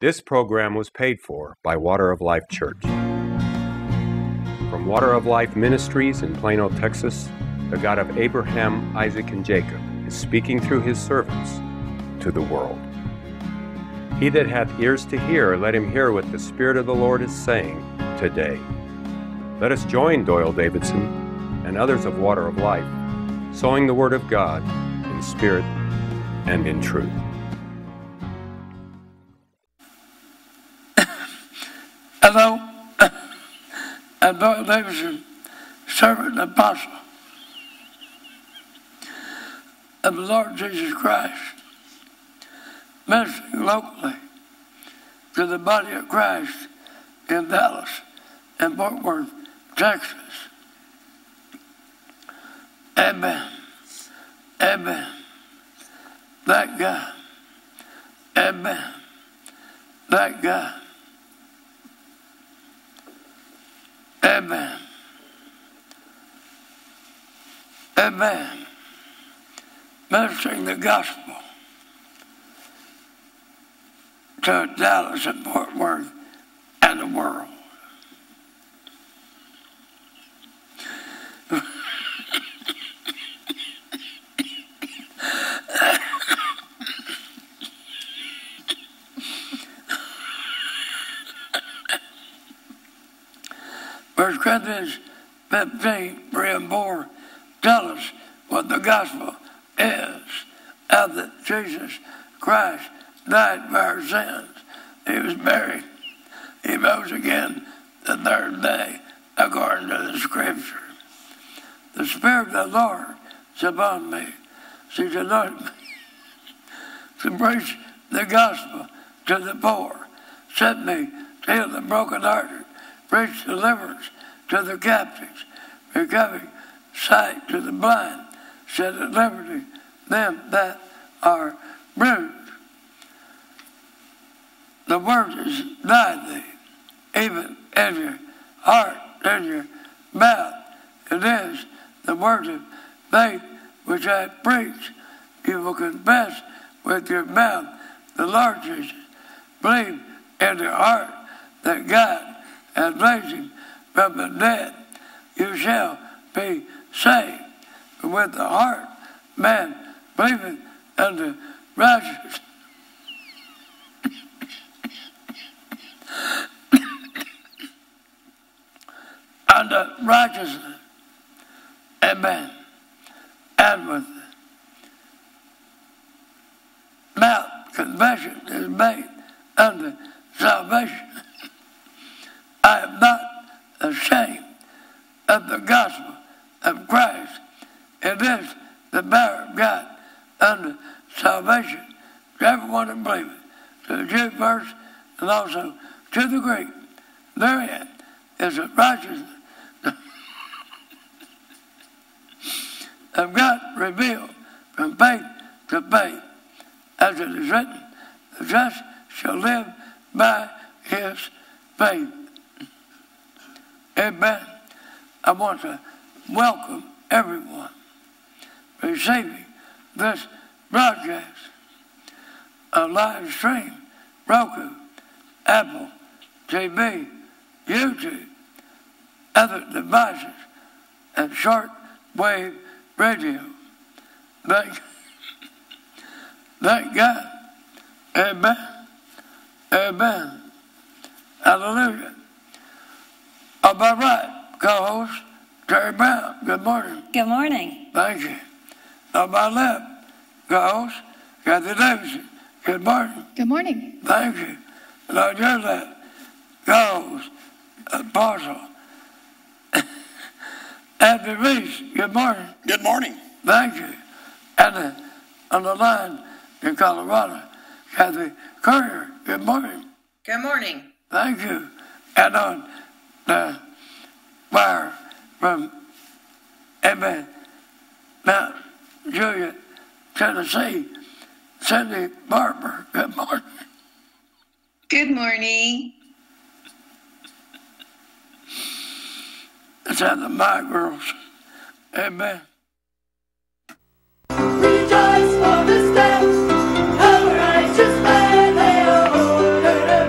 This program was paid for by Water of Life Church. From Water of Life Ministries in Plano, Texas, the God of Abraham, Isaac, and Jacob is speaking through his servants to the world. He that hath ears to hear, let him hear what the Spirit of the Lord is saying today. Let us join Doyle Davidson and others of Water of Life, sowing the Word of God in spirit and in truth. Hello, I'm Doyle Davidson, servant and apostle of the Lord Jesus Christ, ministering locally to the body of Christ in Dallas and Fort Worth, Texas. Amen. Amen. Thank God. Amen. Thank God. Amen. Amen. Ministering the gospel to Dallas and Fort Worth and the world. First Corinthians 15, 3 and 4 tell us what the gospel is, how that Jesus Christ died for our sins. He was buried. He rose again the third day, according to the Scripture. The Spirit of the Lord is upon me. He's anointed me to preach the gospel to the poor, sent me to heal the brokenhearted, preach deliverance to the captives, recovering sight to the blind, set at liberty them that are bruised. The word is nigh thee, even in your heart, in your mouth. It is the word of faith which I preach. You will confess with your mouth the Lord Jesus. Believe in your heart that God has raised him from the dead. You shall be saved. But with the heart man believeth unto righteousness. Unto righteousness. Amen. And with mouth confession is made unto salvation. I am not ashamed of the gospel of Christ. It is the power of God unto salvation to everyone that believeth, to the Jew first and also to the Greek. Therein is the righteousness of God revealed from faith to faith, as it is written, the just shall live by his faith. Amen. I want to welcome everyone receiving this broadcast, a live stream, Roku, Apple TV, YouTube, other devices, and shortwave radio. Thank God. Amen. Amen. Hallelujah. On my right, co-host Terry Brown. Good morning. Good morning. Thank you. On my left, co-host Anthony Reece. Good morning. Good morning. Thank you. And on your left, co-host Apostle Anthony Reece. Good morning. Good morning. Thank you. And on the line in Colorado, Kathy Courier. Good morning. Good morning. Thank you. And on the wire from Mount Juliet, Tennessee, Cindy Barber. Good morning. Good morning. Let's have the My Girls. Amen. Rejoice for the steps of a righteous man, they are ordered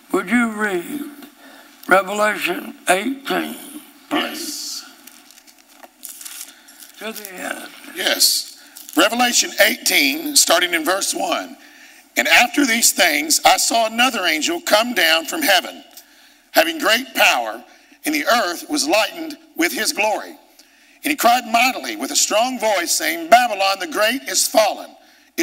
Would you read Revelation 18, Yes. to the end? Yes. Revelation 18, starting in verse 1. And after these things, I saw another angel come down from heaven, having great power, and the earth was lightened with his glory. And he cried mightily with a strong voice, saying, Babylon the great is fallen,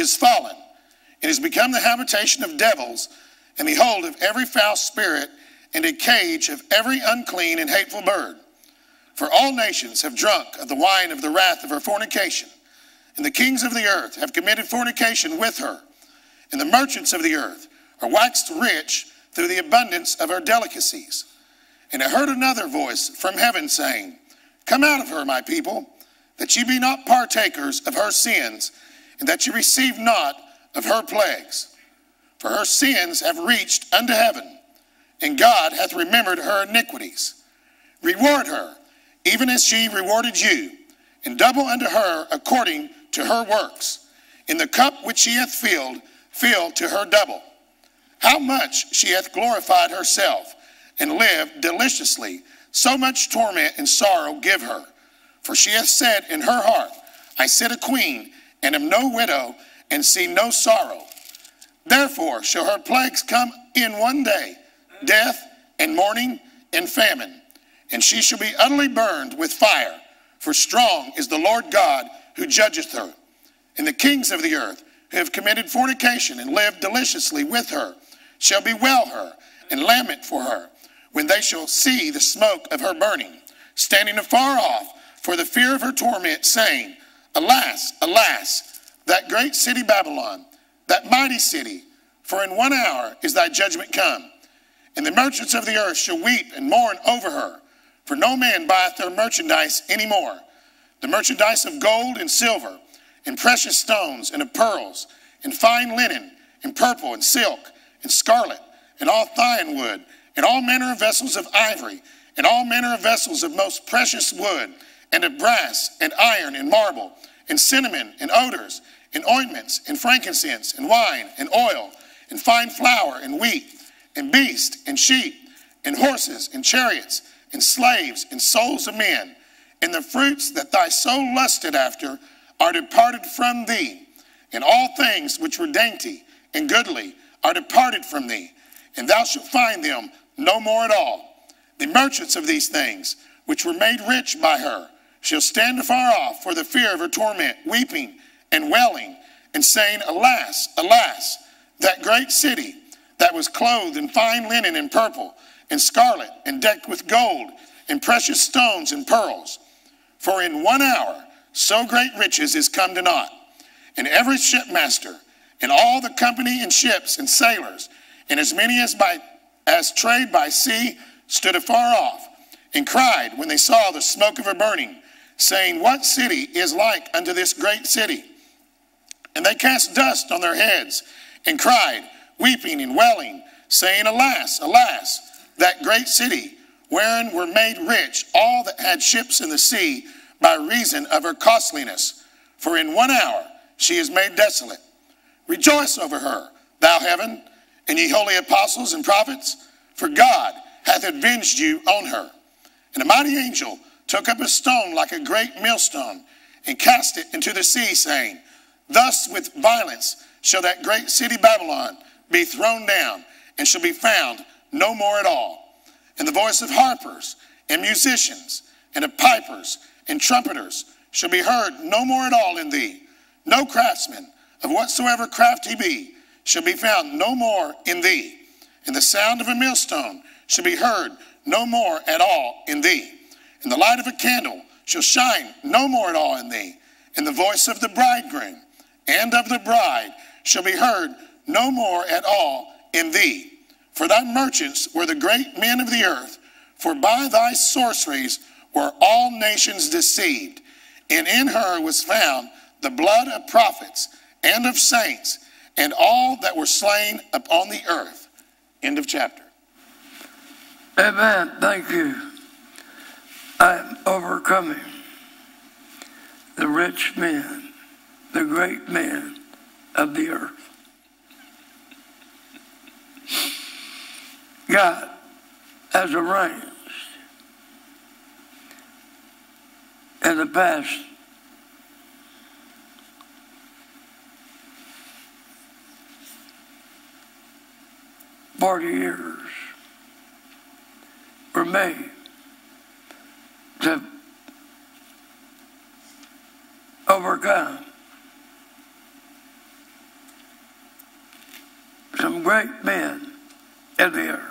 and is become the habitation of devils, and the hold of every foul spirit, and a cage of every unclean and hateful bird. For all nations have drunk of the wine of the wrath of her fornication, and the kings of the earth have committed fornication with her, and the merchants of the earth are waxed rich through the abundance of her delicacies. And I heard another voice from heaven saying, Come out of her, my people, that ye be not partakers of her sins, and that ye receive not of her plagues. For her sins have reached unto heaven, and God hath remembered her iniquities. Reward her, even as she rewarded you, and double unto her according to her works. In the cup which she hath filled, fill to her double. How much she hath glorified herself, and lived deliciously, so much torment and sorrow give her. For she hath said in her heart, I sit a queen, and am no widow, and see no sorrow. Therefore shall her plagues come in one day, death, and mourning, and famine. And she shall be utterly burned with fire, for strong is the Lord God who judgeth her. And the kings of the earth, who have committed fornication and lived deliciously with her, shall bewail her and lament for her, when they shall see the smoke of her burning, standing afar off for the fear of her torment, saying, Alas, alas, that great city Babylon, that mighty city, for in 1 hour is thy judgment come. And the merchants of the earth shall weep and mourn over her, for no man buyeth their merchandise any more, the merchandise of gold and silver, and precious stones, and of pearls, and fine linen, and purple, and silk, and scarlet, and all thyine wood, and all manner of vessels of ivory, and all manner of vessels of most precious wood, and of brass, and iron, and marble, and cinnamon, and odors, and ointments, and frankincense, and wine, and oil, and fine flour, and wheat, and beasts, and sheep, and horses, and chariots, and slaves, and souls of men. And the fruits that thy soul lusted after are departed from thee, and all things which were dainty and goodly are departed from thee, and thou shalt find them no more at all. The merchants of these things, which were made rich by her, shall stand afar off for the fear of her torment, weeping and wailing, and saying, Alas, alas, that great city that was clothed in fine linen and purple, and scarlet, and decked with gold, and precious stones and pearls. For in 1 hour so great riches is come to naught. And every shipmaster, and all the company and ships and sailors, and as many as trade by sea, stood afar off, and cried when they saw the smoke of her burning, saying, What city is like unto this great city? And they cast dust on their heads, and cried, weeping and wailing, saying, Alas, alas, that great city, wherein were made rich all that had ships in the sea, by reason of her costliness. For in 1 hour she is made desolate. Rejoice over her, thou heaven, and ye holy apostles and prophets, for God hath avenged you on her. And a mighty angel took up a stone like a great millstone, and cast it into the sea, saying, Thus with violence shall that great city Babylon be thrown down, and shall be found no more at all. And the voice of harpers and musicians, and of pipers and trumpeters shall be heard no more at all in thee. No craftsman, of whatsoever craft he be, shall be found no more in thee. And the sound of a millstone shall be heard no more at all in thee. And the light of a candle shall shine no more at all in thee. And the voice of the bridegroom and of the bride shall be heard no more at all in thee. For thy merchants were the great men of the earth, for by thy sorceries were all nations deceived. And in her was found the blood of prophets and of saints, and all that were slain upon the earth. End of chapter. Amen. Thank you. I am overcoming the rich men, the great men of the earth. God has arranged in the past 40 years for me to overcome some great men in the earth.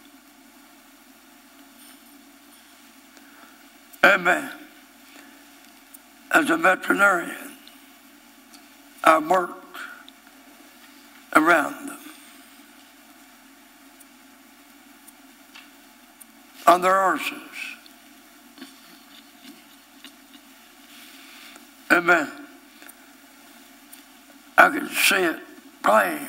Amen. As a veterinarian, I worked around them on their horses. Amen. I could see it playing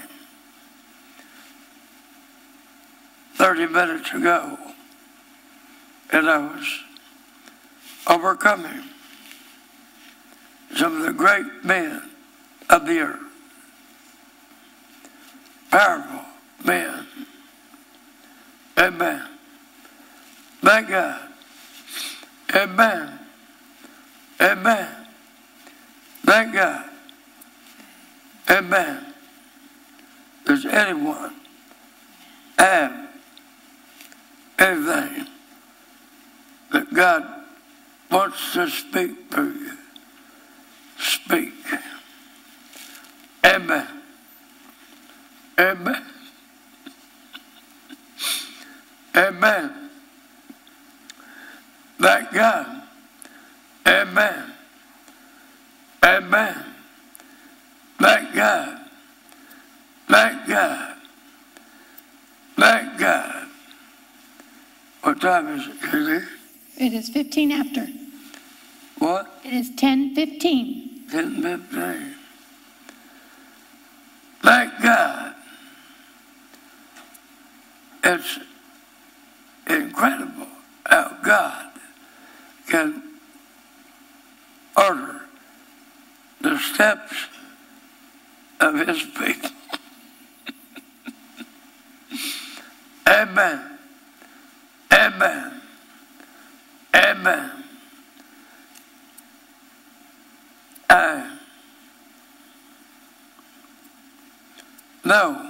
30 minutes ago, and I was overcoming some of the great men of the earth, powerful men. Amen. Thank God. Amen. Amen. Thank God. Amen. Does anyone have anything that God wants to speak through you? Speak. Amen. Amen. Amen. Thank God. Amen. Amen. Thank God. Thank God. Thank God. What time is it, Julie? It is 15 after. What? It is 10:15. 10:15. Thank God. It's incredible how God can order the steps of his people. Amen. Amen. Amen. I know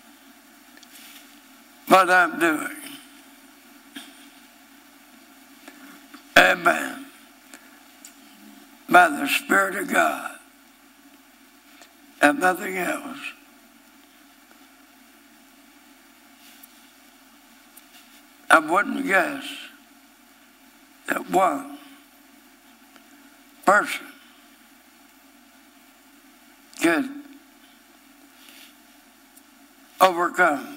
what I'm doing. Amen. By the Spirit of God and nothing else. I wouldn't guess that one person could overcome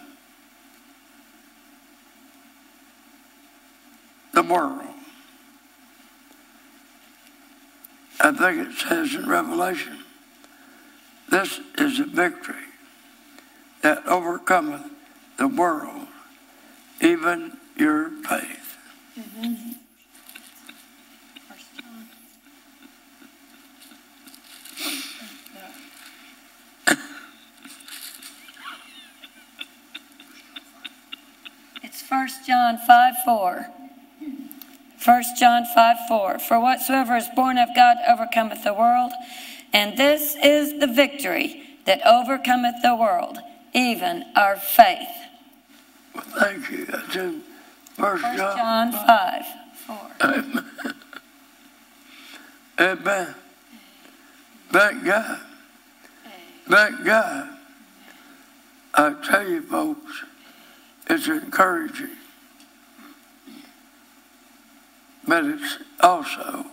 the world. I think it says in Revelation, this is a victory that overcometh the world, even your faith. Mm-hmm. It's 1 John 5:4. 1 John 5:4. For whatsoever is born of God overcometh the world, and this is the victory that overcometh the world, even our faith. Well, thank you. That's in 1 John 5:4. Amen. Amen. Thank God. Thank God. I tell you, folks, it's encouraging. But it's also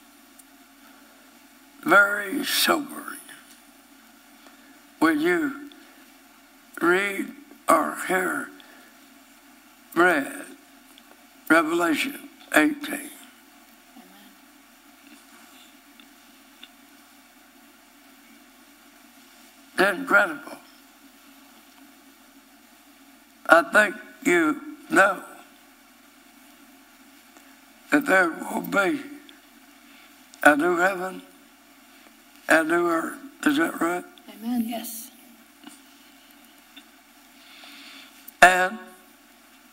very sobering when you read or hear read Revelation 18. It's incredible. I think you know that there will be a new heaven and new earth. Is that right? Amen. Yes. And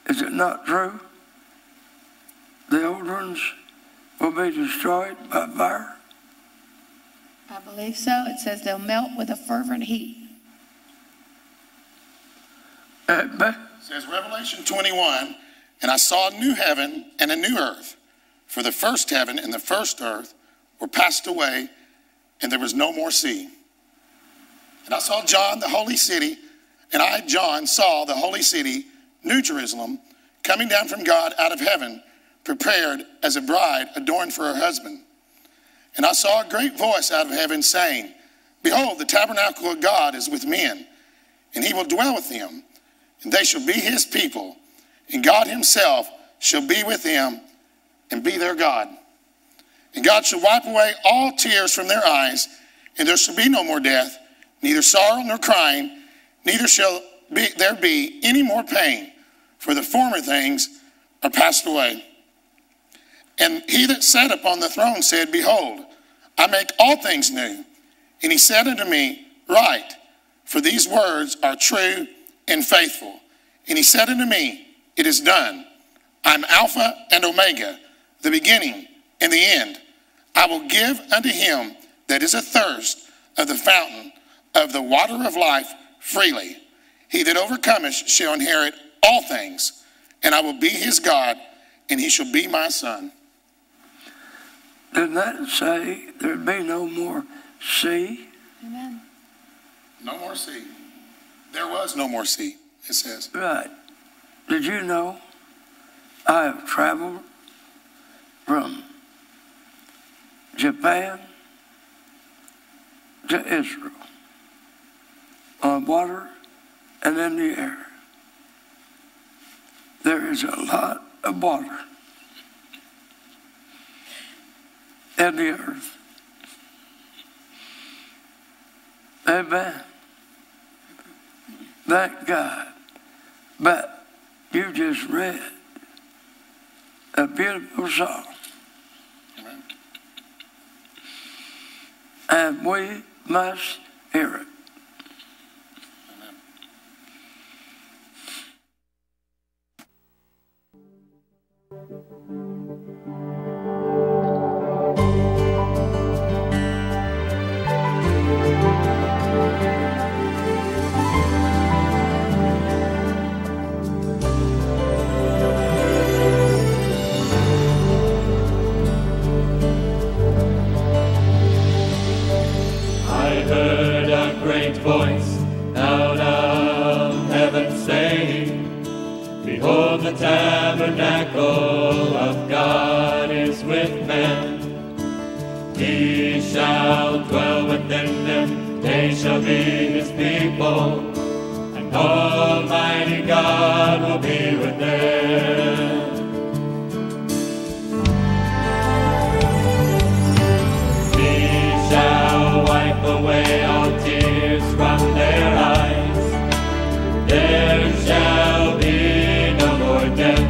Is it not true? The old ones will be destroyed by fire. I believe so. It says they'll melt with a fervent heat. It says Revelation 21, and I saw a new heaven and a new earth. For the first heaven and the first earth were passed away, and there was no more sea. And I saw John, the holy city, and I, John, saw the holy city, New Jerusalem, coming down from God out of heaven, prepared as a bride adorned for her husband. And I saw a great voice out of heaven saying, Behold, the tabernacle of God is with men, and he will dwell with them, and they shall be his people, and God himself shall be with them and be their God. And God shall wipe away all tears from their eyes, and there shall be no more death, neither sorrow nor crying, neither shall there be any more pain, for the former things are passed away. And he that sat upon the throne said, Behold, I make all things new. And he said unto me, Write, for these words are true and faithful. And he said unto me, It is done. I'm Alpha and Omega, the beginning and the end. I will give unto him that is athirst of the fountain of the water of life freely. He that overcometh shall inherit all things, and I will be his God, and he shall be my son. Didn't that say there'd be no more sea? Amen. No more sea. There was no more sea, it says. Right. Did you know I have traveled from Japan to Israel on water and in the air? There is a lot of water in the earth. Amen. Thank God. But you just read a beautiful song. Amen. And we must hear it. Amen. Voice out of heaven saying, Behold, the tabernacle of God is with men. He shall dwell within them, they shall be his people, and Almighty God will be with them. He shall wipe away all tears from their eyes. There shall be no more death,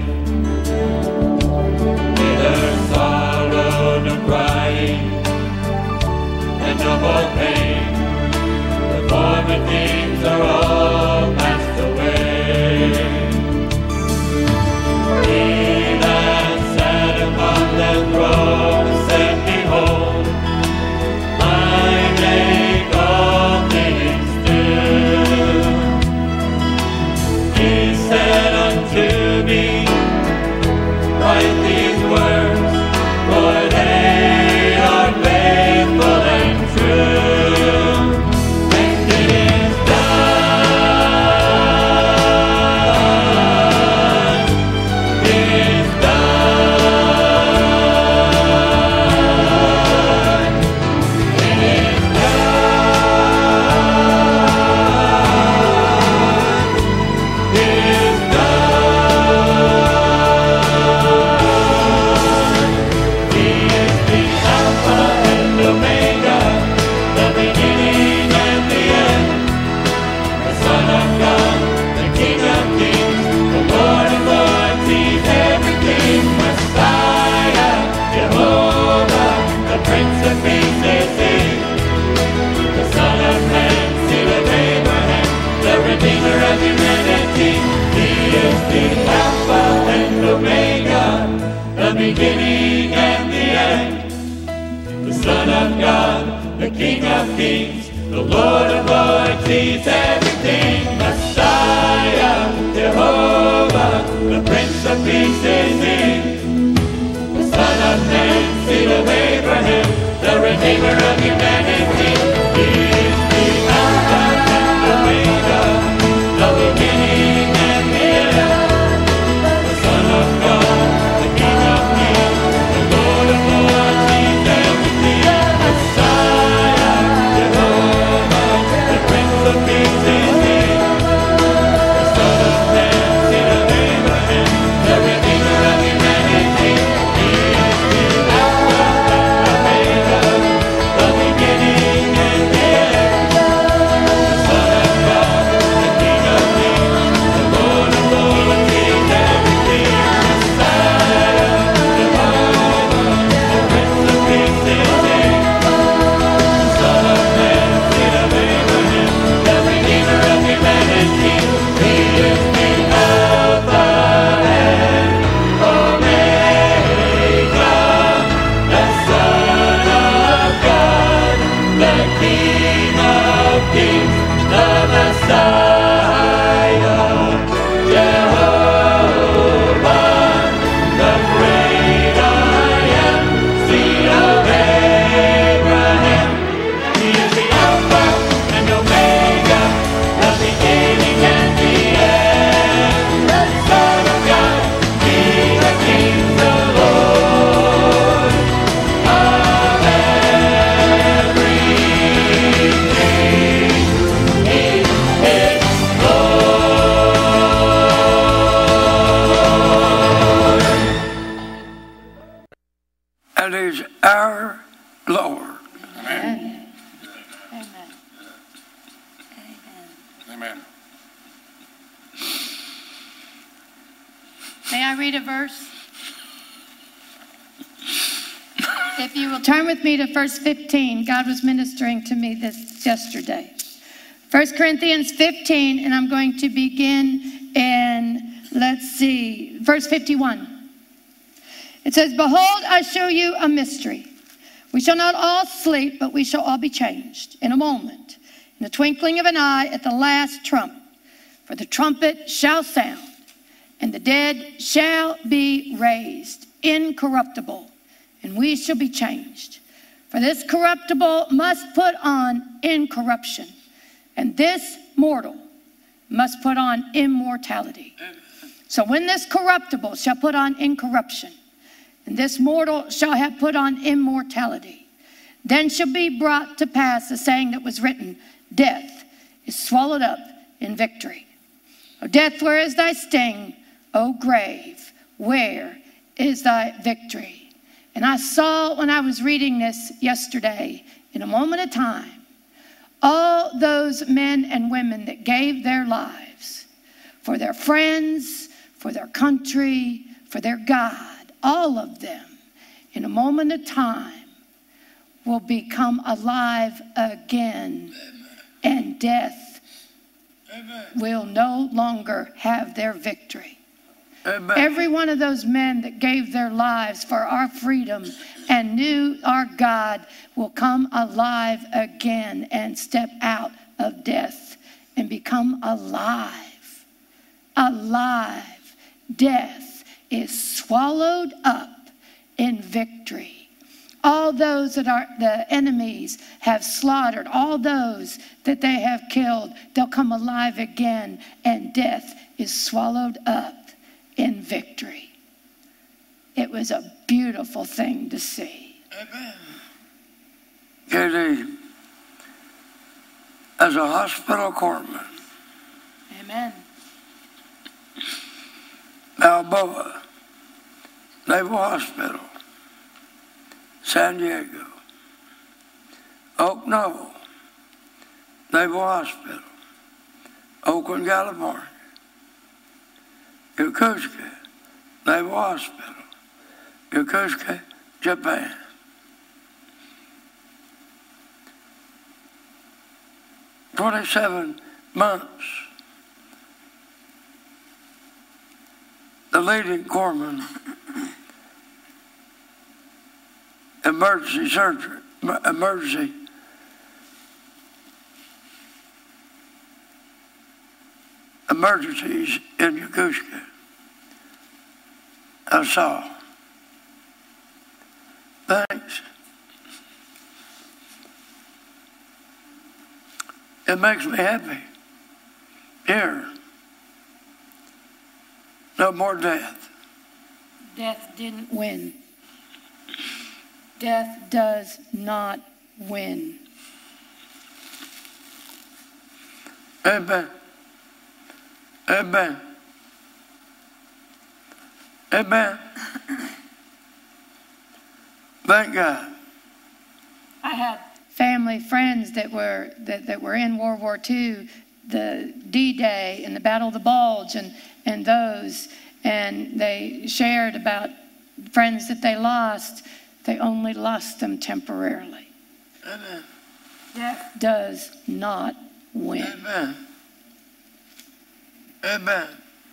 neither sorrow nor crying, and no more pain. The former things are all passed away. He that sat upon the throne said, Behold, I make all things new. He said unto me, Write these words, for they are faithful and true. of God, the King of kings, the Lord of lords, He's everything. Messiah, Jehovah, the Prince of Peace is He. The Son of Man, seed of Abraham, the Redeemer of humanity. He is the Alpha and Omega, the beginning and the end. The Son of God, the King of kings, the Lord of lords, He's everything. Messiah, Jehovah, the Prince of Peace is He. The Son of Man, seed of Abraham, the Redeemer of humanity. He is the Alpha and Omega, the beginning and the end. The Son of God, the King of kings, the Lord of lords, He's everything. Messiah, Jehovah, the Prince of Peace is He. The Son of Man, seed of Abraham, the Redeemer of humanity. He is the Alpha and Omega, the Son of God, the King of kings, the Messiah, Jehovah, the great I am, seed of Abraham. He is the Alpha and Omega, the beginning and the end. The Son of God, King of kings, the Lord of everything. He is Lord. And He's our Lord. Amen. Amen. May I read a verse? If you will turn with me to verse 15. God was ministering to me this yesterday. 1 Corinthians 15, and I'm going to begin in, verse 51. It says, "Behold, I show you a mystery. We shall not all sleep, but we shall all be changed in a moment, in the twinkling of an eye, at the last trump. For the trumpet shall sound, and the dead shall be raised incorruptible, and we shall be changed. For this corruptible must put on incorruption, and this mortal must put on immortality. So when this corruptible shall put on incorruption, and this mortal shall have put on immortality, then shall be brought to pass the saying that was written, Death is swallowed up in victory. O death, where is thy sting? O grave, where is thy victory?" And I saw when I was reading this yesterday, in a moment of time, all those men and women that gave their lives for their friends, for their country, for their God. All of them, in a moment of time, will become alive again, and death will no longer have their victory. Amen. Every one of those men that gave their lives for our freedom and knew our God will come alive again and step out of death and become alive. Alive. Death is swallowed up in victory. All those that the enemies have slaughtered, all those that they have killed, they'll come alive again, and death is swallowed up in victory. It was a beautiful thing to see. Amen. Katie, as a hospital corpsman, Amen. Balboa, Naval Hospital, San Diego, Oak Knoll, Naval Hospital, Oakland, California, Yokosuka, Naval Hospital, Yokosuka, Japan. "27 months. The leading corpsman, emergency surgery emergency. Emergencies in Yokosuka. I saw. Thanks. It makes me happy. Here. No more death. Death didn't win. Death does not win. Amen. Amen. Amen. Thank God. I had family, friends that were in World War II, the D-Day and the Battle of the Bulge and those, and they shared about friends that they lost. They only lost them temporarily. Amen. Death does not win. Amen. Amen.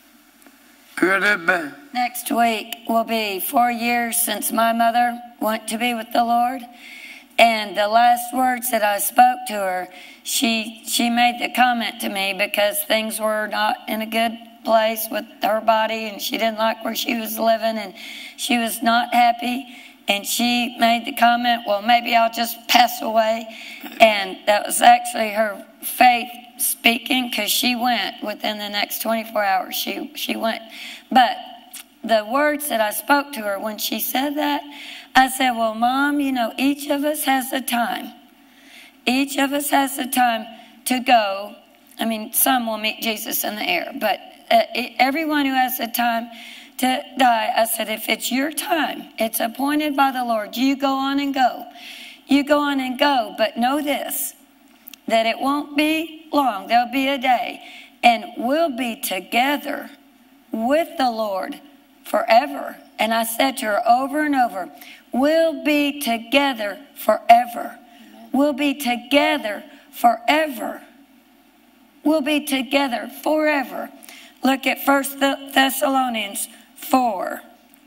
Good, amen. Next week will be 4 years since my mother went to be with the Lord. And the last words that I spoke to her, she made the comment to me because things were not in a good place with her body and she didn't like where she was living and she was not happy. And she made the comment, well, maybe I'll just pass away. And that was actually her faith speaking, because she went within the next 24 hours. She went. But the words that I spoke to her when she said that, I said, well, Mom, you know, each of us has a time. Each of us has a time to go. I mean, some will meet Jesus in the air, but everyone who has a time to die, I said, if it's your time, it's appointed by the Lord, you go on and go. You go on and go, but know this, that it won't be long. There'll be a day, and we'll be together with the Lord forever. And I said to her over and over, we'll be together forever. We'll be together forever. We'll be together forever. Look at 1 Thessalonians 4.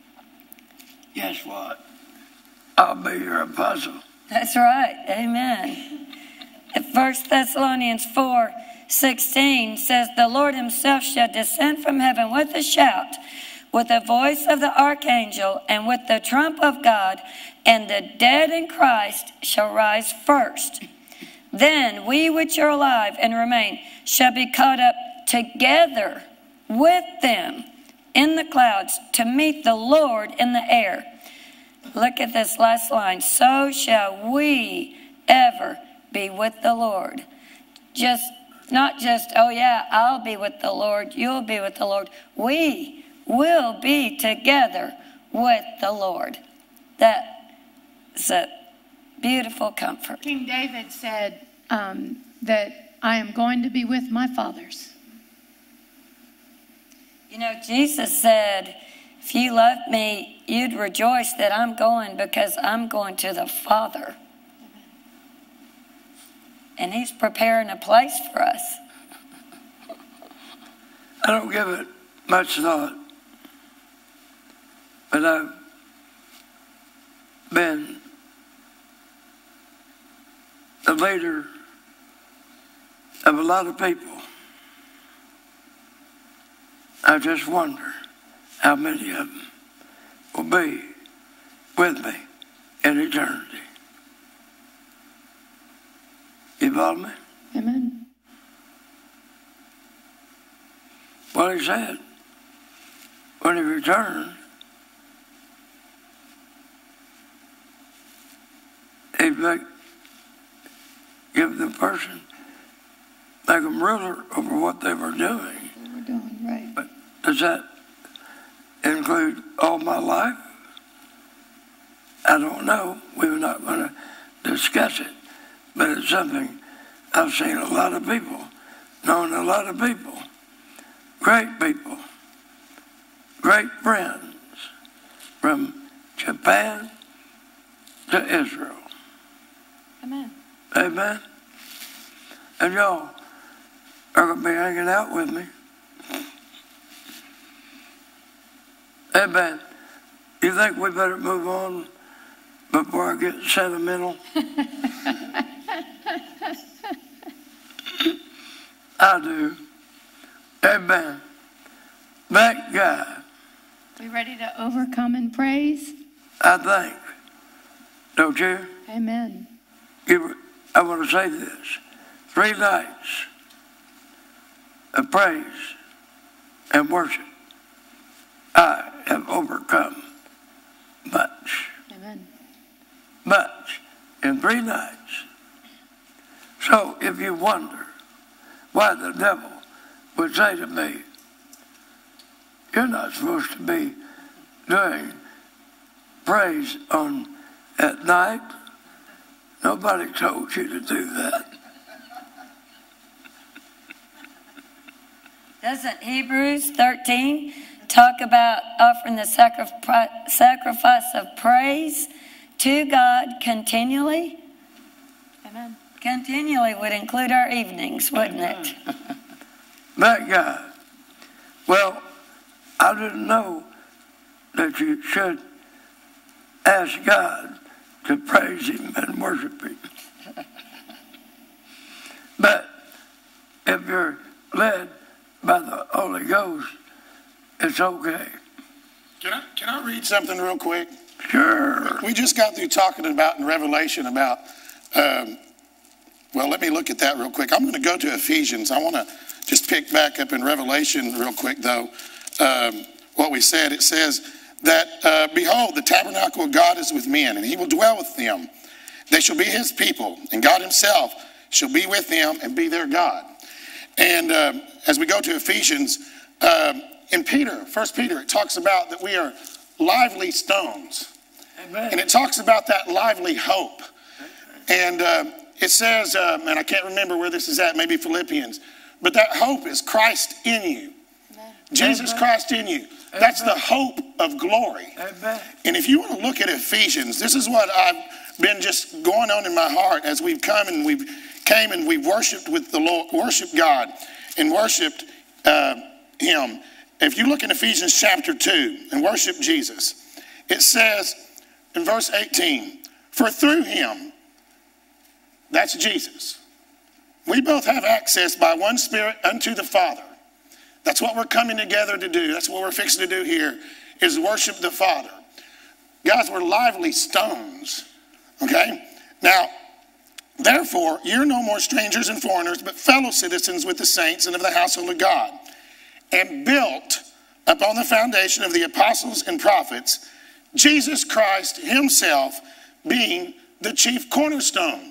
Guess what? I'll be your apostle. That's right. Amen. 1 Thessalonians 4:16 says, the Lord himself shall descend from heaven with a shout, with the voice of the archangel, and with the trump of God, and the dead in Christ shall rise first. Then we which are alive and remain shall be caught up together with them in the clouds to meet the Lord in the air. Look at this last line. So shall we ever be with the Lord. Not just, oh yeah, I'll be with the Lord, you'll be with the Lord. We will be together with the Lord. That is a beautiful comfort. King David said that I am going to be with my fathers. You know, Jesus said, if you love me, you'd rejoice that I'm going, because I'm going to the Father. And he's preparing a place for us. I don't give it much thought, but I've been the leader of a lot of people. I just wonder how many of them will be with me in eternity. You follow me? Amen. Well, he said, when he returned, he'd give the person, make them ruler over what they were doing. Right. But does that include all my life? I don't know. We're not going to discuss it. But it's something I've seen a lot of people, known a lot of people, great friends, from Japan to Israel. Amen. Amen. And y'all are going to be hanging out with me. Amen. You think we better move on before I get sentimental? I do. Amen. Thank God. We ready to overcome in praise? I think. Don't you? Amen. I want to say this. 3 nights of praise and worship. I have overcome much. Amen. Much in 3 nights. So if you wonder why the devil would say to me, you're not supposed to be doing praise at night. Nobody told you to do that. Doesn't Hebrews 13 talk about offering the sacrifice of praise to God continually? Amen. Continually would include our evenings, wouldn't it? Thank God. Well, I didn't know that you should ask God to praise Him and worship Him. But if you're led by the Holy Ghost, it's okay. Can I read something real quick? Sure. We just got through talking about in Revelation about, well, let me look at that real quick. I'm going to go to Ephesians. I want to just pick back up in Revelation real quick, though. What we said, it says that, behold, the tabernacle of God is with men, and He will dwell with them. They shall be His people, and God Himself shall be with them and be their God. And as we go to Ephesians, in Peter, 1 Peter, it talks about that we are lively stones. Amen. And it talks about that lively hope. And it says, and I can't remember where this is at, maybe Philippians, but that hope is Christ in you. Amen. Jesus Amen. Christ in you. That's the hope of glory. Amen. And if you want to look at Ephesians, this is what I've been just going on in my heart as we've come and we've worshiped with the Lord, worshiped God and worshiped Him. If you look in Ephesians chapter 2 and worship Jesus, it says in verse 18, for through Him, that's Jesus, we both have access by one Spirit unto the Father. That's what we're coming together to do. That's what we're fixing to do here, is worship the Father. Guys, we're lively stones, okay? Now, therefore, you're no more strangers and foreigners, but fellow citizens with the saints and of the household of God, and built upon the foundation of the apostles and prophets, Jesus Christ Himself being the chief cornerstone,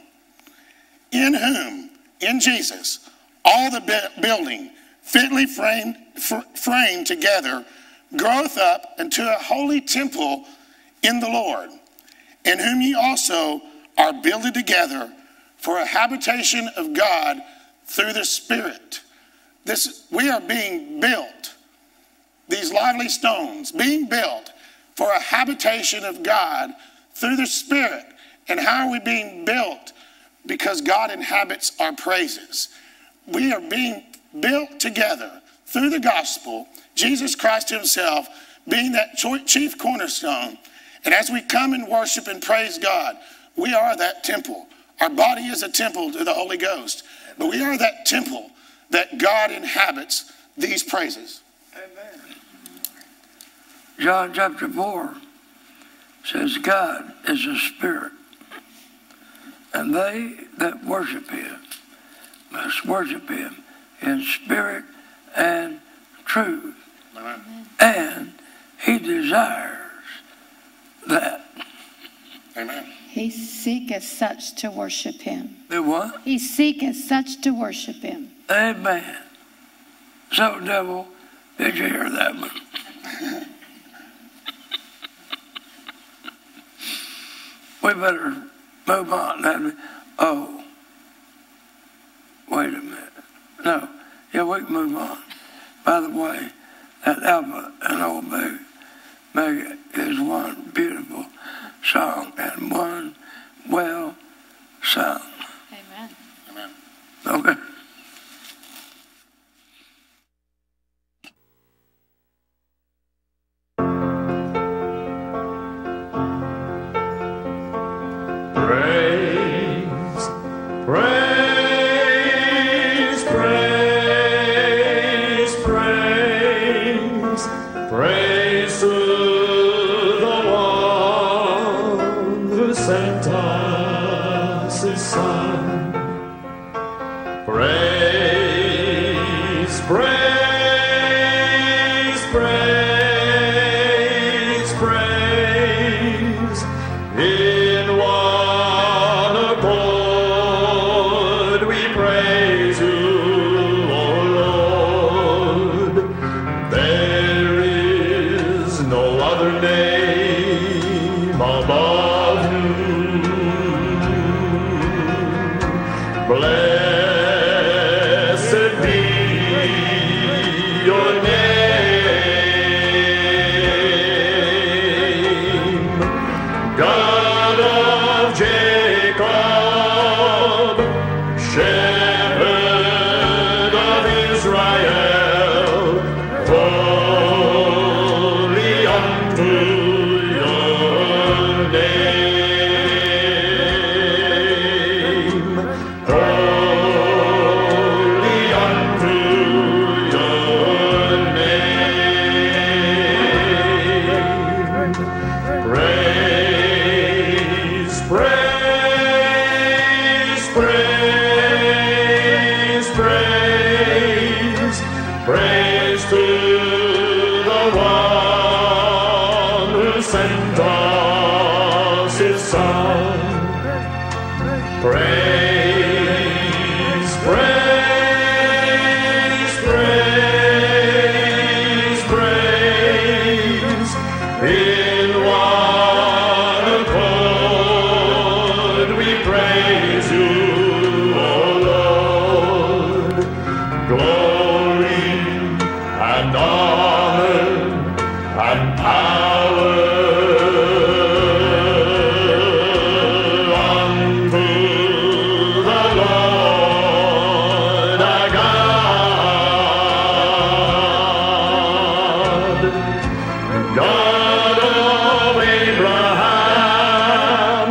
in whom, in Jesus, all the building fitly framed together groweth up into a holy temple in the Lord, in whom ye also are builded together for a habitation of God through the Spirit. We are being built, these lively stones, being built for a habitation of God through the Spirit. And how are we being built? Because God inhabits our praises. We are being built together through the gospel, Jesus Christ Himself being that chief cornerstone. And as we come and worship and praise God, we are that temple. Our body is a temple to the Holy Ghost, but we are that temple that God inhabits these praises. Amen. John chapter 4 says God is a spirit, and they that worship Him must worship Him in spirit and truth. Amen. And He desires that. Amen. He seeketh such to worship Him. Do what? He seeketh such to worship Him. Amen. So, devil, did you hear that one? We better move on, hadn't we? Oh, wait a minute. No, yeah, we can move on. By the way, that Alpha and Omega is one beautiful song and one well sung. Amen. Amen. Okay. Praise to the one who sent us his Son. Praise, praise, praise, praise. In one accord we praise you, O Lord. There is no other name above you. Blessed be your name, God of Jacob, Shepherd of Israel, holy unto your name, holy unto your name. Praise, praise, praise, praise, praise to the one who sent us his Son. Praise, praise, praise, praise. In one accord we praise you, O Lord. Glory and honor and power unto the Lord our God. God of Abraham,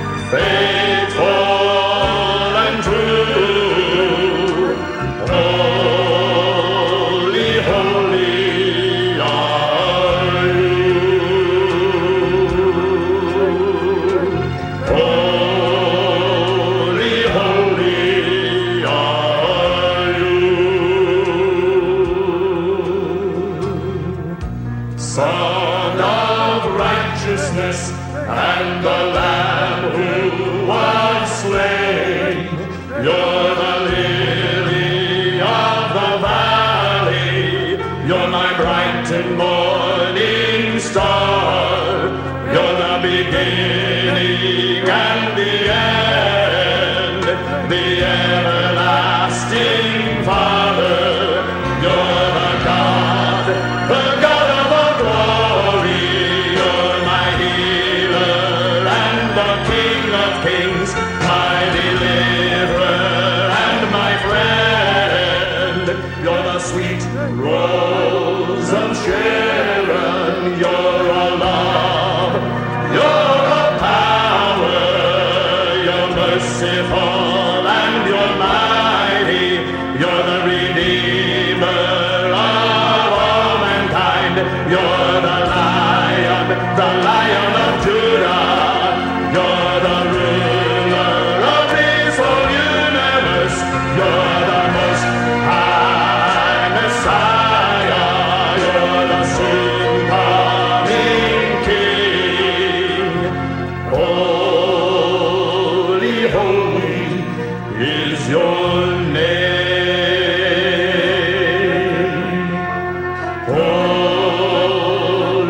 faithful and true, holy, holy are you. Holy, holy are you. Son of righteousness and the Lamb who was slain, you're the lily of the valley, you're my bright and morning star, you're the beginning and the end, the everlasting Father, you're the God of all glory, you're my healer and the King of kings, my deliverer and my friend. You're the sweet rose of Sharon, you're a love, you're a power, you're merciful and you're mighty, you're the Redeemer of all mankind, you're the Lion of Judah, you're the ruler of this whole universe, you're the most high Messiah, you're the soon coming King. Holy, holy is your name. Holy,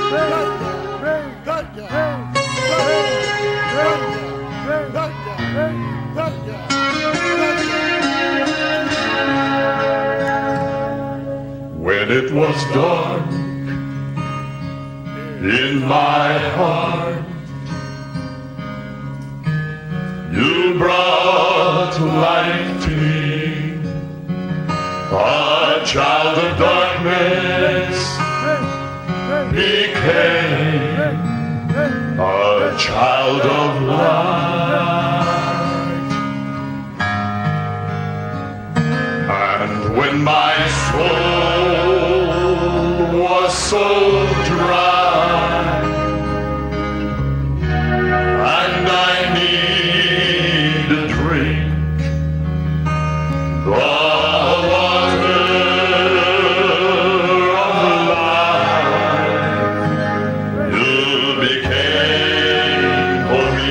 When it was dark in my heart, you brought light to me, a child of darkness became a child of light. And when my soul was so dry, and I need a drink, the water of life, you became for me.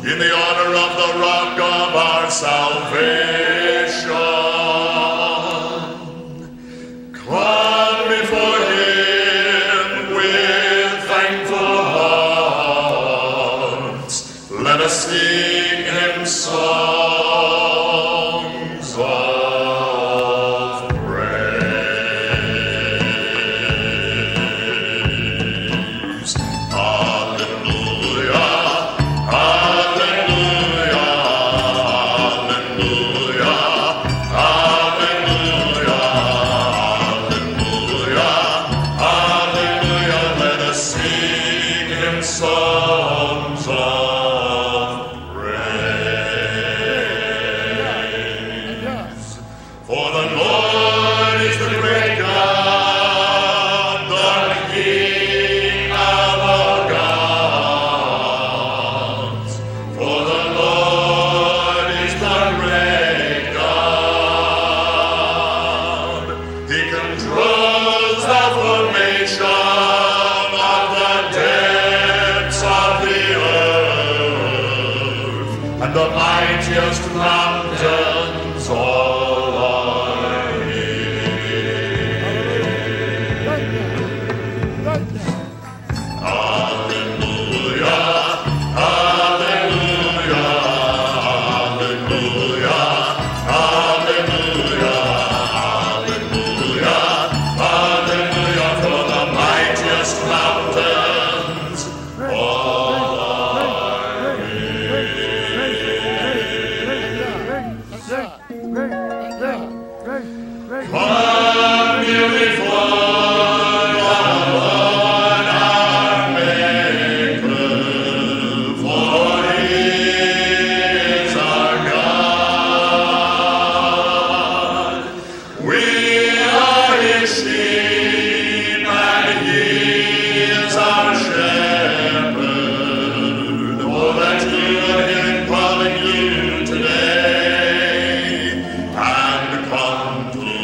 in the honor of the rock of our salvation. Come before him with thankful hearts. Let us sing him songs of praise. Hallelujah, hallelujah, hallelujah, hallelujah, hallelujah, hallelujah. Let us sing him songs of praise. For the Lord is the great God, the King of all gods. For the Lord is the great God. He controls the formation of the depths of the earth, and the mightiest mountains all are his. Hallelujah, hallelujah, hallelujah, hallelujah, hallelujah, hallelujah. For the mightiest mountains all are come near before the Lord our Maker, for he is our God. We are his sheep, and he is our shepherd. Oh, that you would hear him calling you today, and come to him.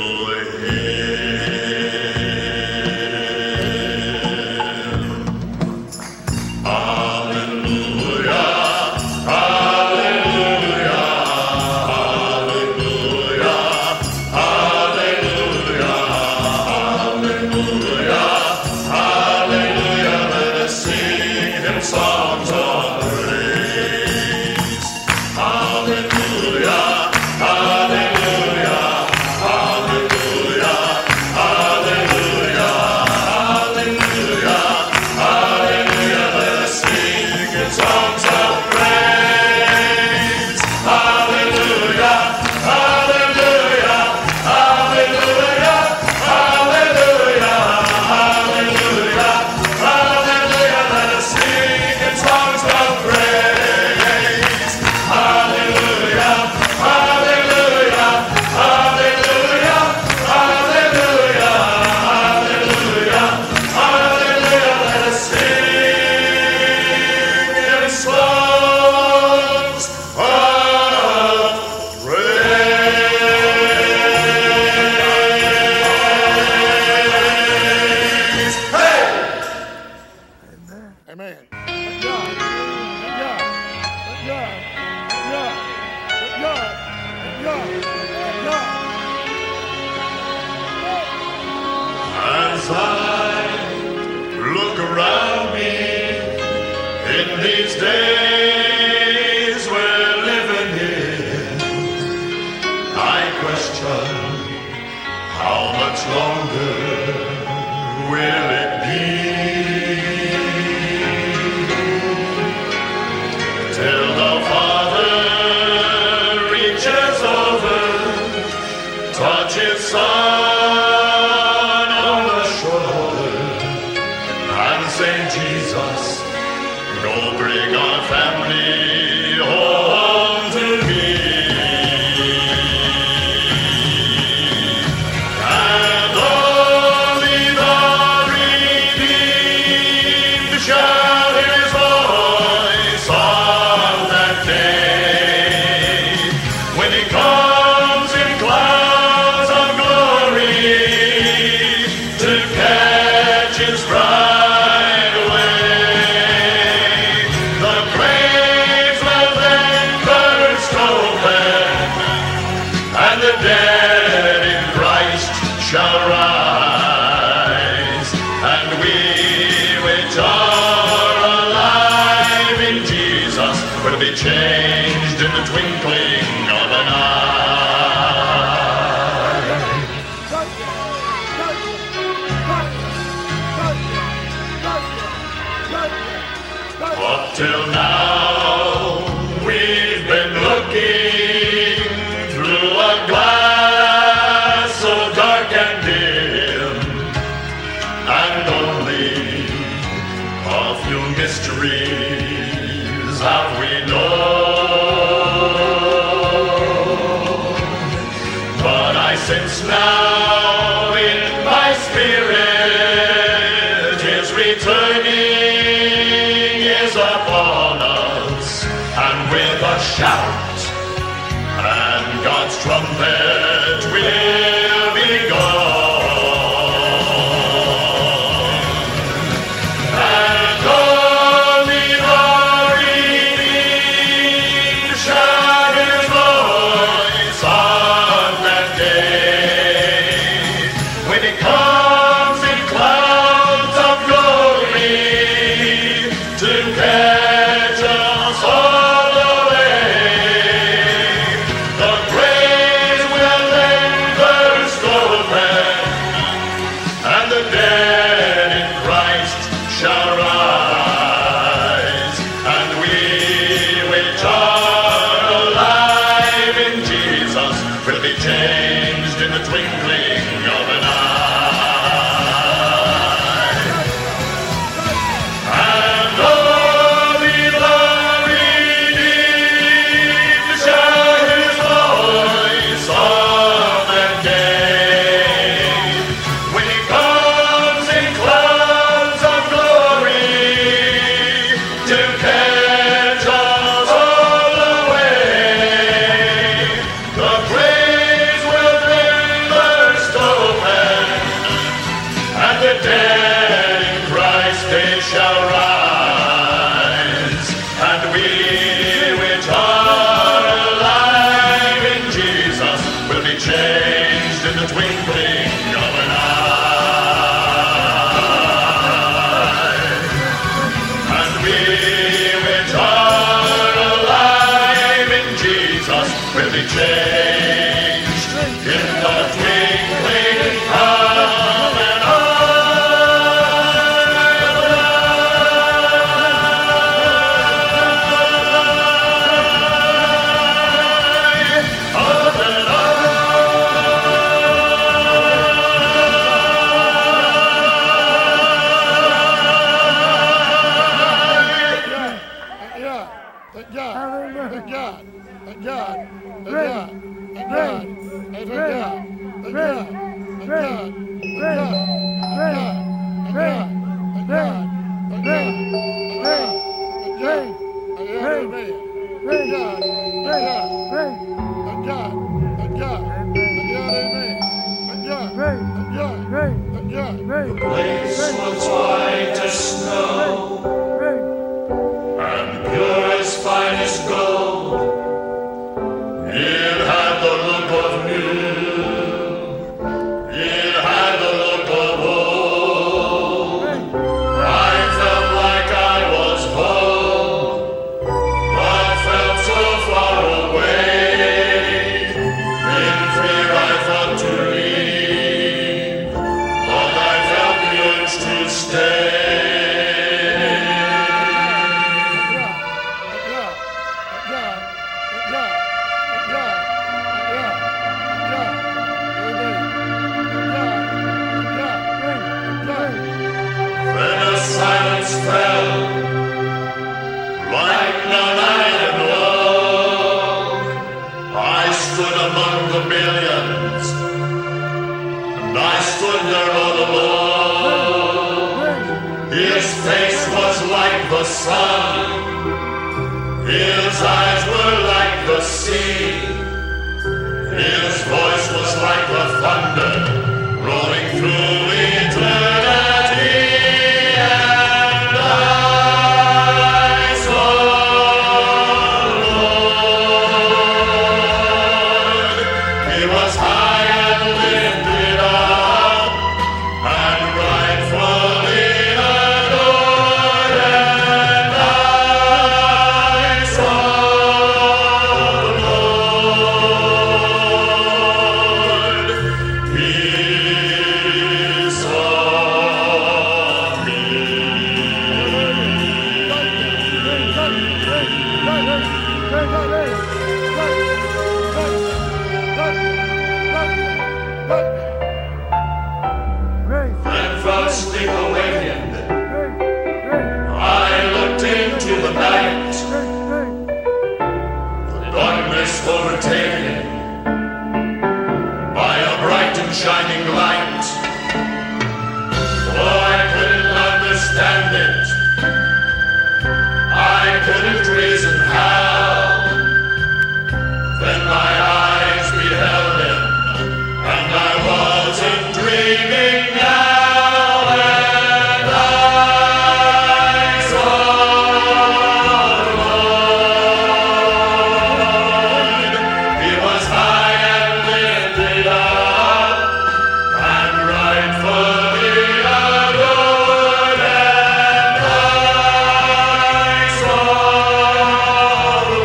Hallelujah, hallelujah, hallelujah, hallelujah, hallelujah, hallelujah. Let us sing him songs of praise. Hallelujah, hallelujah, hallelujah, hallelujah, hallelujah, hallelujah. Let us sing him songs of praise. Hallelujah, hallelujah, hallelujah, hallelujah, hallelujah, hallelujah. Let us sing him songs of praise. Hallelujah, hallelujah, hallelujah, hallelujah, hallelujah, hallelujah. Let us sing him songs of praise. Hey! Amen. Let God, let God, let God, let God, let God, let God, let As I look around me in these days we're living in, I question how much longer will it be till the Father reaches over, touches Son on the shoulder, and say, Jesus, go bring our family home to me. And only the redeemed shall hear his voice on that day, when he comes in clouds of glory to catch his bride away. The graves will Up till now, we've been looking through a glass so dark and dim, and only a few mysteries have we known. But I sense now in my spirit His returning is upon us, and with a shout and God's trumpet will be gone. And only the redeemed shall hear His voice on that day, when He comes in clouds of glory to catch us all away. The graves will then burst open, and the dead in Christ shall rise, and we which are alive in Jesus will be changed in the twinkling of an eye. And only the redeemed shall hear His voice on that day, when He comes in clouds of glory to catch us all away. The graves will then burst open, and the dead in Christ they shall rise, and we which are alive in Jesus will be changed in the twinkling of an eye. And we which are alive in Jesus will be changed in the twinkling of an eye. Of an place was white as snow, and pure as finest gold. It had the look of new, it had the look of old. I felt like I was home, but felt so far away. In fear I thought to leave, but I felt the urge to stay. Then a silence fell, like none I had known. I stood among the millions, and I stood there all alone. His face was like the sun, His eyes were like the sea, His voice was like the thunder rolling through eternity. And I saw the Lord. He was high and lifted up, and rightfully adored. And I saw the Lord. He And frosting awakened, I looked into the night, the darkness overtaken by a bright and shining light. Oh, I couldn't understand it, I couldn't reason how. Then my eyes beheld him, and I wasn't dreaming now. And I saw the Lord. He was high and lifted up, and rightfully adored. And I saw the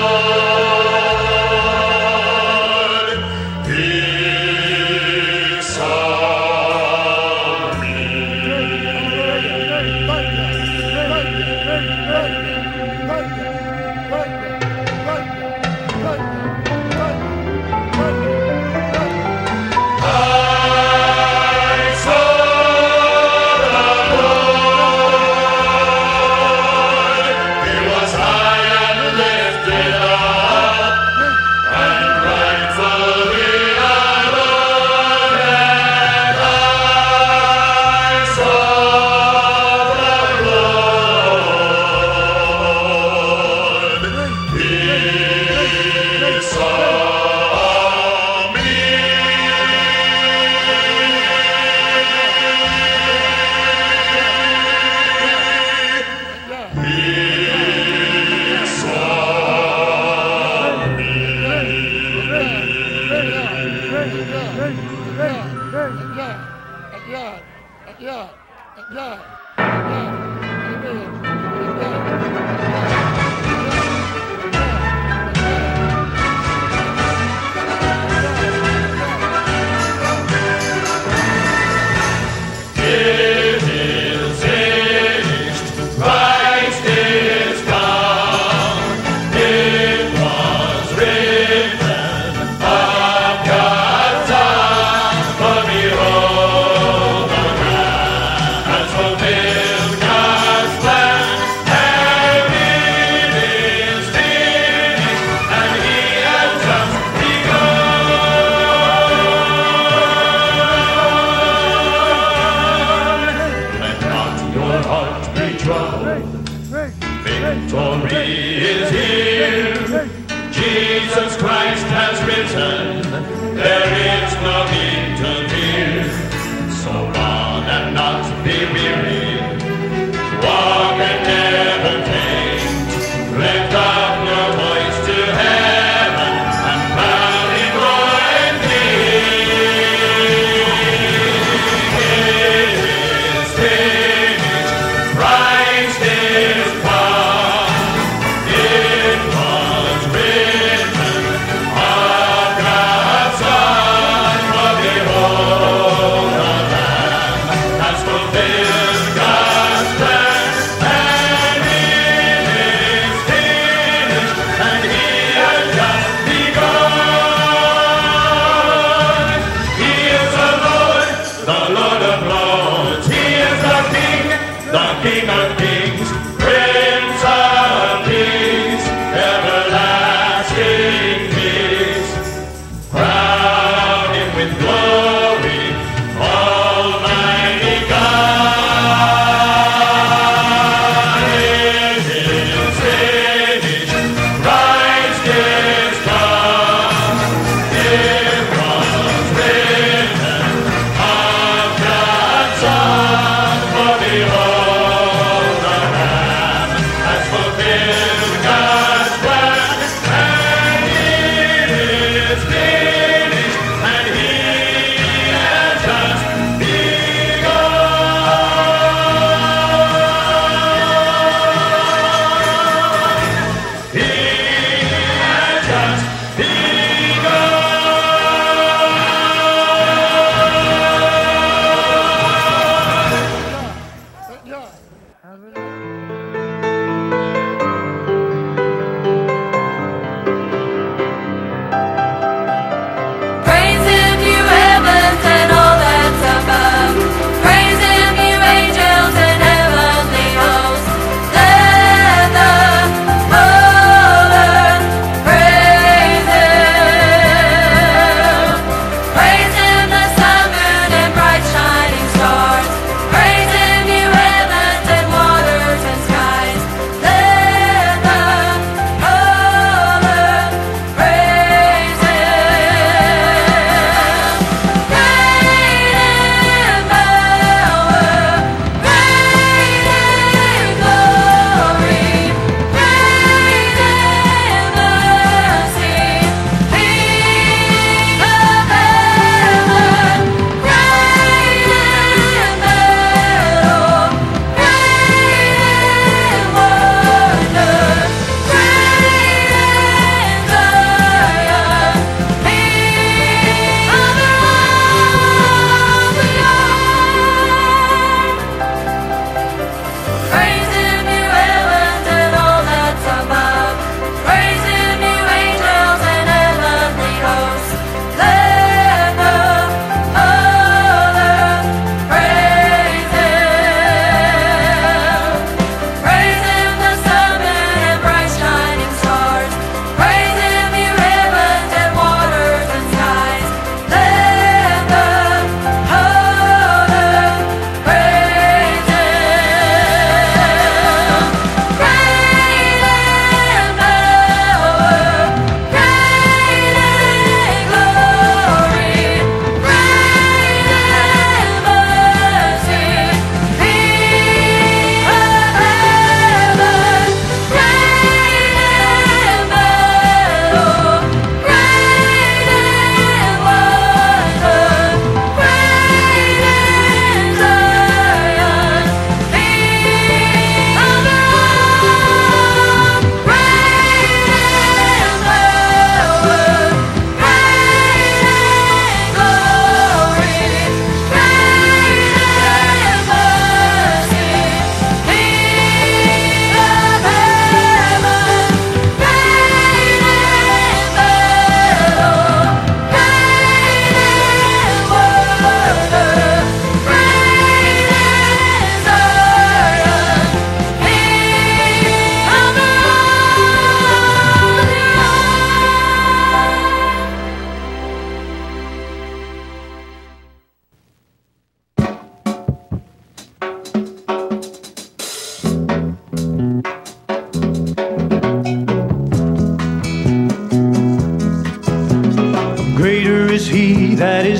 Lord. He saw me. I saw the Lord. He was high and lifted up, and rightfully adored. And I saw the Lord. He saw me. He saw It is finished. Christ is come. It was written of God's Son. For behold, the Lamb has fulfilled God's plan, and it is finished, and He has just begun. Let not your heart be troubled. Victory is here. Jesus Christ has risen. There is no need to fear. So run and not be weary. Walk and never faint. Lift up your voice to heaven and proudly proclaim. It is finished. Christ is come. It was written of God's Son. For behold, the Lamb has fulfilled God's plan, and it is finished, and He has just begun. He is the Lord of lords. He is the King of kings, Prince of peace, everlasting peace. Crown Him with glory, Almighty God. It is finished. Christ is come. It was written of God's Son. For behold, the Lamb has fulfilled God's plan, and it is finished, and He has just begun. He has just begun. Hallelujah.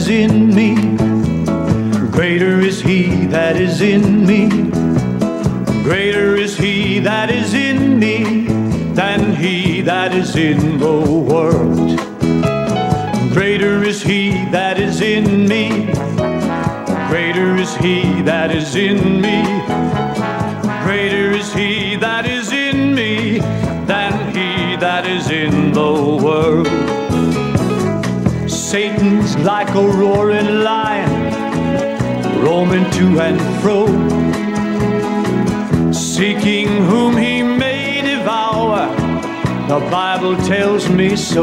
is in me. Greater is he that is in me. Greater is he that is in me than he that is in the world. Greater is he that is in me. Greater is he that is in me. Greater is he that is in me than he that is in the world. Satan's like a roaring lion, roaming to and fro, seeking whom he may devour. The Bible tells me so.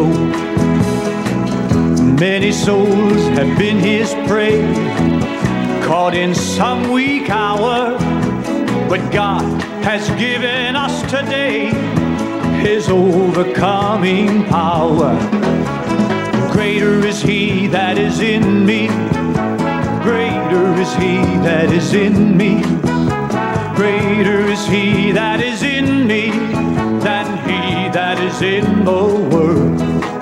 Many souls have been his prey, caught in some weak hour. But God has given us today his overcoming power. Greater is he that is in me. Greater is he that is in me. Greater is he that is in me than he that is in the world.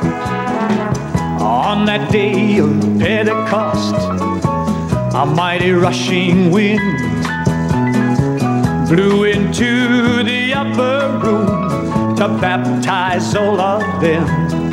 On that day of Pentecost, a mighty rushing wind blew into the upper room to baptize all of them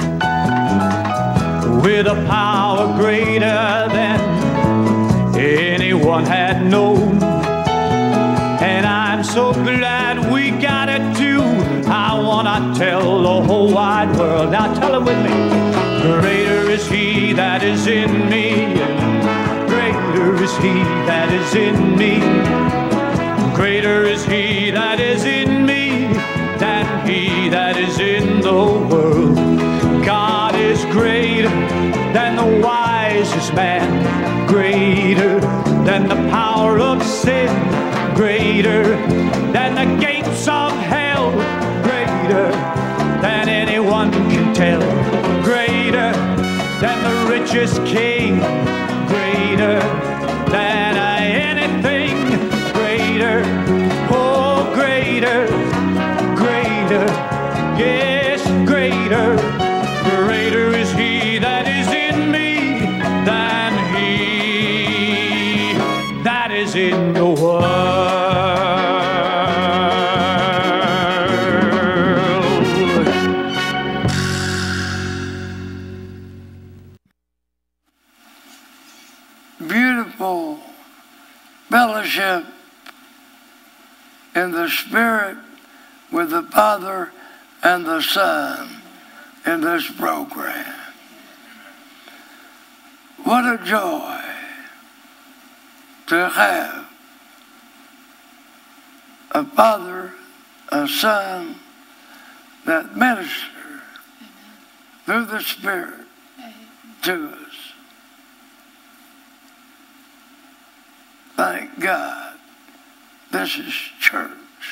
with a power greater than anyone had known. And I'm so glad we got it too. I wanna tell the whole wide world. Now tell it with me. Greater is he that is in me. Greater is he that is in me. Greater is he that is in me than he that is in the world. God is greater than the wisest man, greater than the power of sin, greater than the gates of hell, greater than anyone can tell, greater than the richest king, greater than anything, greater, oh greater, greater, yes greater. Greater is he that is in me than he that is in the world. Beautiful fellowship in the Spirit with the Father and the Son in this program. What a joy to have a Father, a Son that minister through the Spirit to us. Thank God this is church.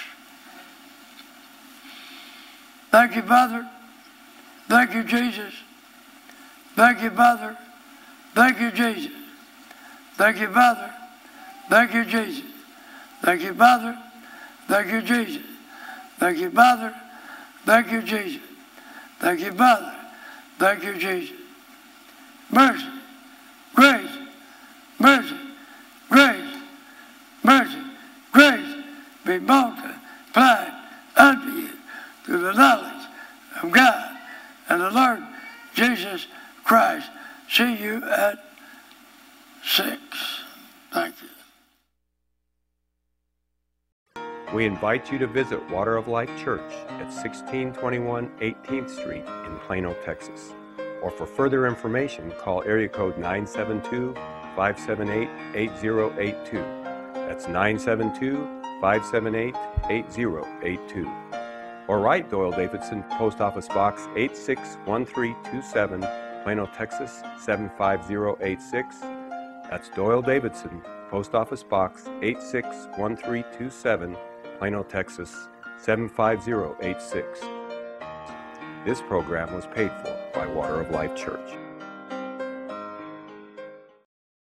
Thank you, Father. Thank you, Jesus. Thank you, Father. Thank you, Jesus. Thank you, Father. Thank you, Jesus. Thank you, Father. Thank you, Jesus. Thank you, Father. Thank you, Jesus. Thank you, Father. Thank you, Jesus. Mercy, grace, mercy, grace, mercy, grace be multiplied unto you through the knowledge of God and the Lord Jesus Christ. See you at 6. Thank you. We invite you to visit Water of Life Church at 1621 18th Street in Plano, Texas. Or for further information, call area code 972-578-8082. That's 972-578-8082. Or write Doyle Davidson, Post Office Box 861327, Plano, Texas 75086. That's Doyle Davidson, Post Office Box 861327, Plano, Texas 75086. This program was paid for by Water of Life Church.